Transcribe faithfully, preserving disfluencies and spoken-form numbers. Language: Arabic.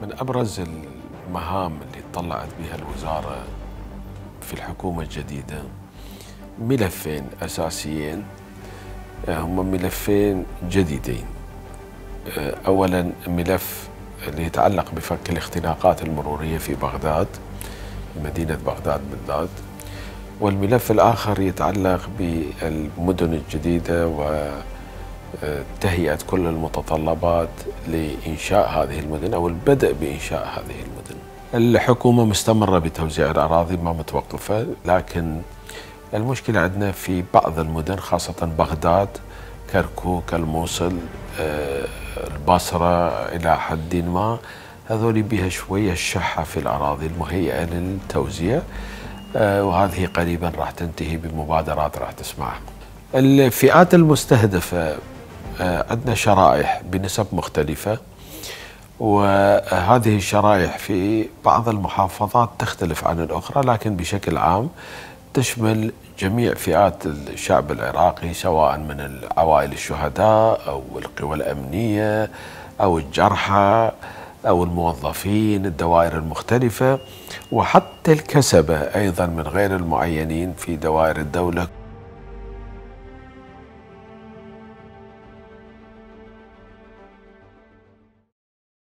من أبرز المهام اللي طلعت بها الوزارة في الحكومة الجديدة ملفين أساسيين، هم ملفين جديدين. أولا ملف اللي يتعلق بفك الاختناقات المرورية في بغداد، مدينة بغداد بالذات، والملف الآخر يتعلق بالمدن الجديدة وتهيئة كل المتطلبات لإنشاء هذه المدن أو البدء بإنشاء هذه المدن. الحكومة مستمرة بتوزيع الأراضي ما متوقفة، لكن المشكلة عندنا في بعض المدن خاصة بغداد، كركوك، الموصل، البصرة إلى حد ما، هذول بها شوية الشحة في الأراضي المهيئة للتوزيع، وهذه قريبا راح تنتهي بمبادرات راح تسمعها. الفئات المستهدفة عندنا شرائح بنسب مختلفة، وهذه الشرائح في بعض المحافظات تختلف عن الأخرى، لكن بشكل عام تشمل جميع فئات الشعب العراقي، سواء من العوائل الشهداء أو القوى الأمنية أو الجرحى أو الموظفين، الدوائر المختلفة، وحتى الكسبة أيضا من غير المعينين في دوائر الدولة.